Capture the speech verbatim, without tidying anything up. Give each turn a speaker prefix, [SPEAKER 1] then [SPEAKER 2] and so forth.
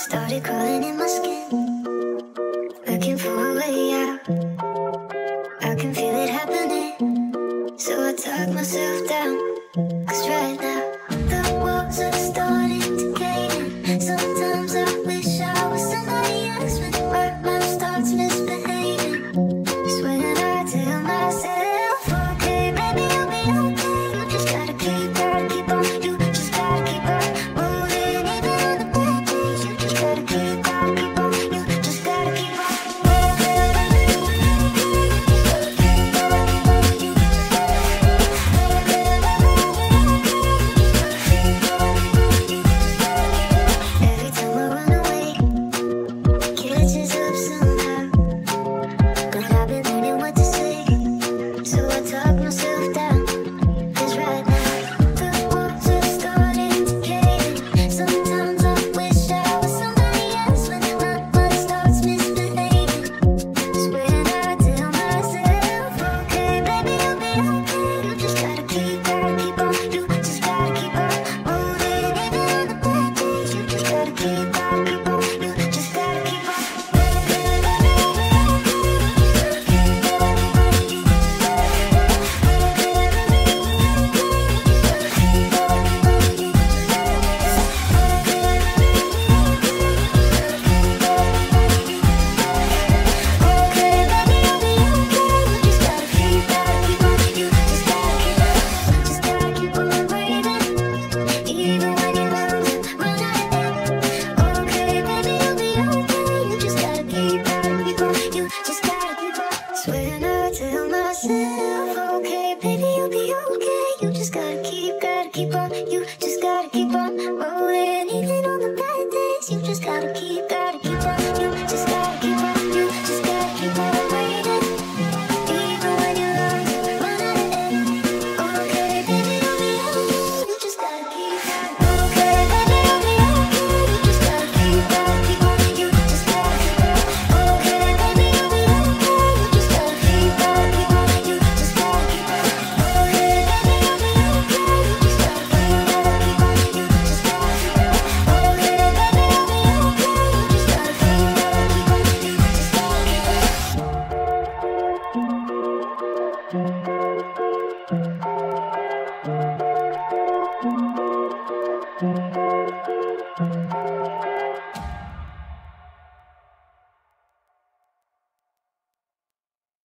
[SPEAKER 1] Started crawling in my skin, looking for a way out. I can feel it happening, so I talk myself down. Cause right now, the walls are starting to cave in. Sometimes I wish I was somebody else when my mind starts misbehaving. Just when I tell myself, okay, baby, you'll be okay. You just gotta keep, gotta keep on. You just gotta keep on moving, even on the bad days. You just gotta keep, gotta keep on. You just gotta keep on. Every time I run away, it catches up somehow. But I've been learning what to say, so I talk myself down. Cause right now, the walls are starting to cave in. Sometimes I wish I was somebody else when my mind starts misbehaving. Just when I tell myself, okay, baby, you'll be okay. You just gotta keep, gotta keep on. You just gotta keep on moving, even on the bad days. You just gotta keep, gotta keep on. You just gotta keep on. Okay, baby, you'll be okay. You just gotta keep, gotta keep on. You just gotta keep on. Just gotta keep on breathing, even when your lungs run out of air. Okay, baby, you'll be okay. You just gotta keep, gotta keep on. You just gotta keep on. Swear I tell myself, okay, baby, you'll be okay. You just gotta keep, gotta keep on. You just gotta keep on rolling, even on the bad days. You just gotta keep, gotta keep on. You just gotta keep on. You just gotta keep on breathing, even when your lungs run out of air. Okay, baby, you'll be okay. You just gotta keep, gotta. Okay, baby, you'll be okay. You just gotta keep, gotta keep on. You just gotta keep on. Okay, baby, you'll be okay. You just gotta keep, gotta keep on. You just gotta keep on. Okay, baby, you'll be okay. You just gotta keep, gotta keep on. You just gotta keep on. Okay, baby, you'll be okay. You just gotta keep, gotta keep on. You just gotta keep on.